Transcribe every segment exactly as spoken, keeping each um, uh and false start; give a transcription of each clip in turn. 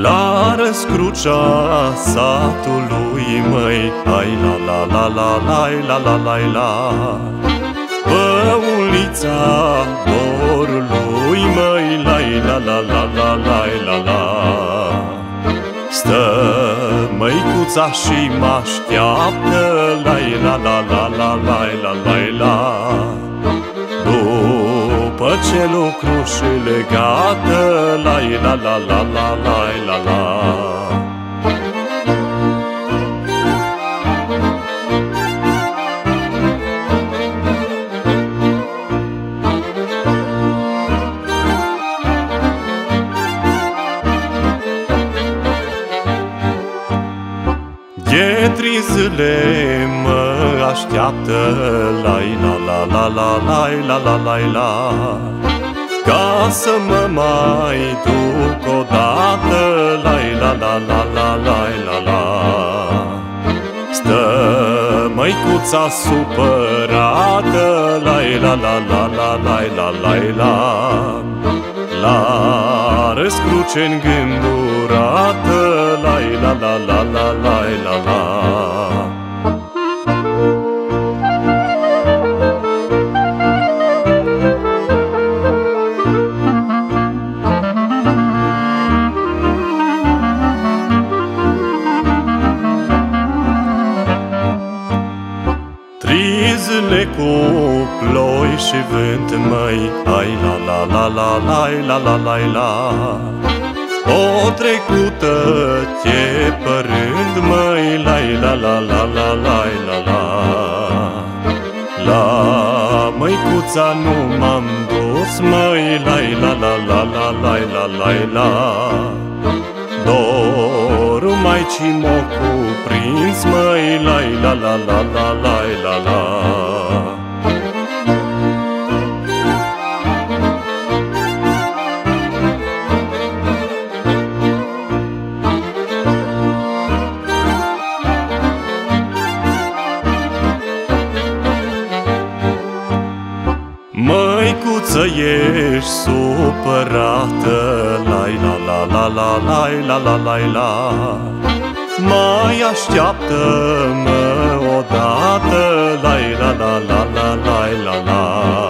La răscrucea satului, măi, ai la la la la la la la la la, pe ulița dorului, măi, la la la la la la la la. Stă măicuța și mă-așteaptă, la la la la la la la la la. După ce lucrușile gata, la la la la la la la la. Ghetrizele mă așteaptă, la la la la la la la la la la, ca să mă mai duc odată, la la la la la la la la. Stă măicuța supărată, la la la la la la la la la, la răscruce îngândurată, la la la la la la la la. Trizele cu ploi și vânt, măi, ai la la la la la la la la la. O trecută te părând, măi, la la la la la la la la. La măicuța nu m-am dus, măi, la la la la la la la la la. Dorul maicii m-o cuprins, măi, la la la la la la la la. Măicuță, ești supărată, la la la la la la la la la la. Mai așteaptă-mă odată, la la la la la la la la.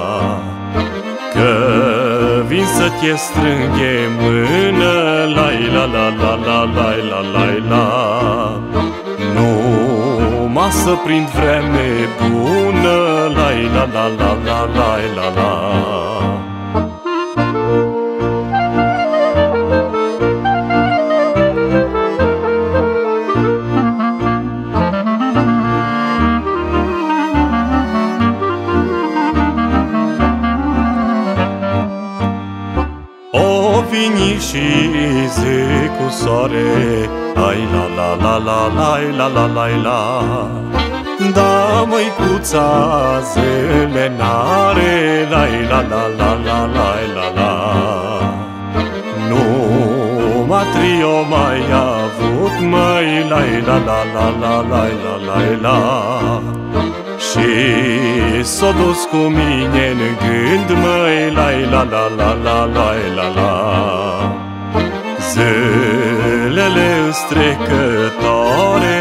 Că vin să te strânghe mână, la la la la la la la la la. Numai să prind vreme bună, la la la la la la la la. O vini și zi cu soare, ai la la la la la la la la la. Da, măicuța, zile n-are, la la la la la la la la. Numai trio mai avut, măi, la la la la la la la la la. Și s-o dus cu mine în gând, măi, la la la la la la la la. Zilele-s trecătoare,